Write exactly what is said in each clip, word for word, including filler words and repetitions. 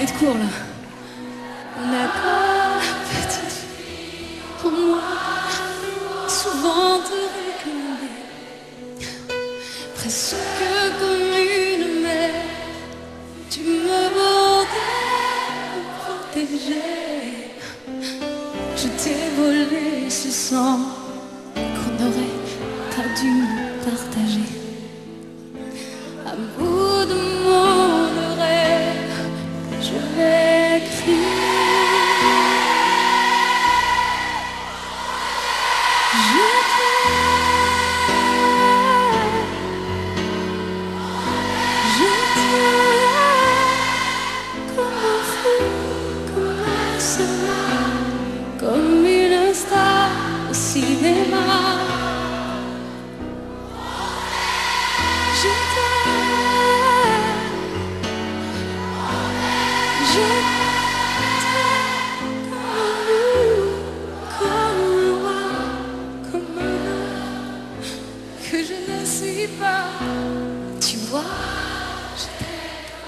être court là. D'accord, petite fille, pour moi, souvent te réclamer, presque comme une mère, tu me bordais pour protéger. Je t'ai volé ce sang qu'on n'aurait pas dû partager. À bout de mon rêve, je vais crier. Je t'aime, je t'aime comme un fou, comme un soldat, comme une star au cinéma. Je t'aime, je t'aime comme un loup, comme un roi, comme un homme que je ne suis pas. Tu vois, je t'aime.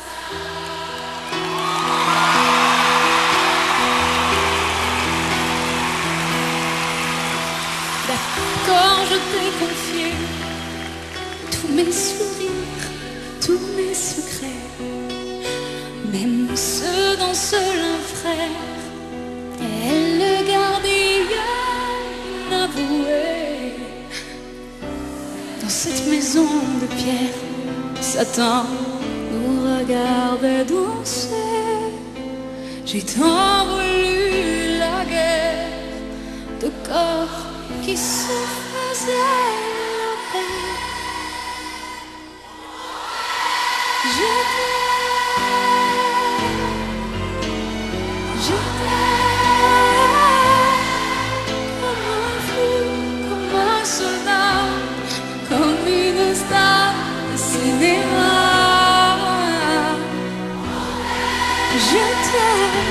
D'accord, je t'ai confié tous mes sourires, tous mes secrets, même ceux dont seul un frère est le gardien avoué. Dans cette maison de pierre, Satan nous regardait danser. J'ai tant voulu la guerre de corps qui se faisaient la paix. Je t'aime, je t'aime comme un fou, comme un soldat, comme une star de cinéma. Je t'aime,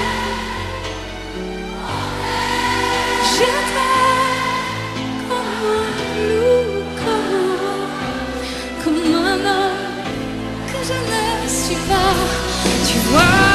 je t'aime comme un loup, comme un roi, comme un homme que je ne suis pas. Tu vois.